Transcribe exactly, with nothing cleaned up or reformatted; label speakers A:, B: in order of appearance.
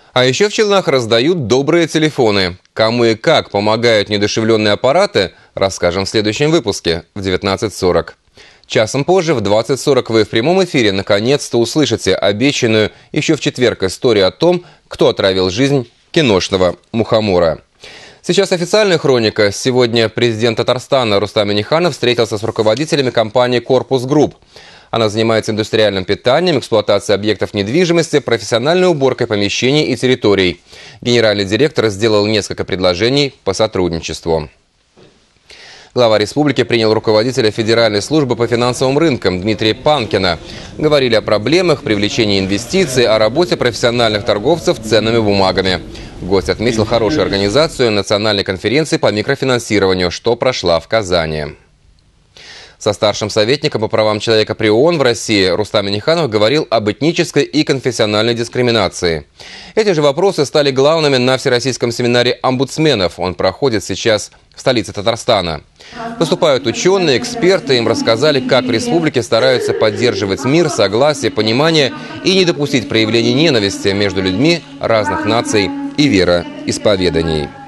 A: А еще в Челнах раздают добрые телефоны. Кому и как помогают недушевленные аппараты, расскажем в следующем выпуске в девятнадцать сорок. Часом позже, в двадцать сорок, вы в прямом эфире наконец-то услышите обещанную еще в четверг историю о том, кто отравил жизнь киношного мухомора. Сейчас официальная хроника. Сегодня президент Татарстана Рустам Минниханов встретился с руководителями компании «Корпус Групп». Она занимается индустриальным питанием, эксплуатацией объектов недвижимости, профессиональной уборкой помещений и территорий. Генеральный директор сделал несколько предложений по сотрудничеству. Глава республики принял руководителя Федеральной службы по финансовым рынкам Дмитрия Панкина. Говорили о проблемах привлечения инвестиций, о работе профессиональных торговцев ценными бумагами. Гость отметил хорошую организацию национальной конференции по микрофинансированию, что прошла в Казани. Со старшим советником по правам человека при ООН в России Рустам Минниханов говорил об этнической и конфессиональной дискриминации. Эти же вопросы стали главными на Всероссийском семинаре омбудсменов. Он проходит сейчас в столице Татарстана. Выступают ученые, эксперты. Им рассказали, как в республике стараются поддерживать мир, согласие, понимание и не допустить проявления ненависти между людьми разных наций и вероисповеданий.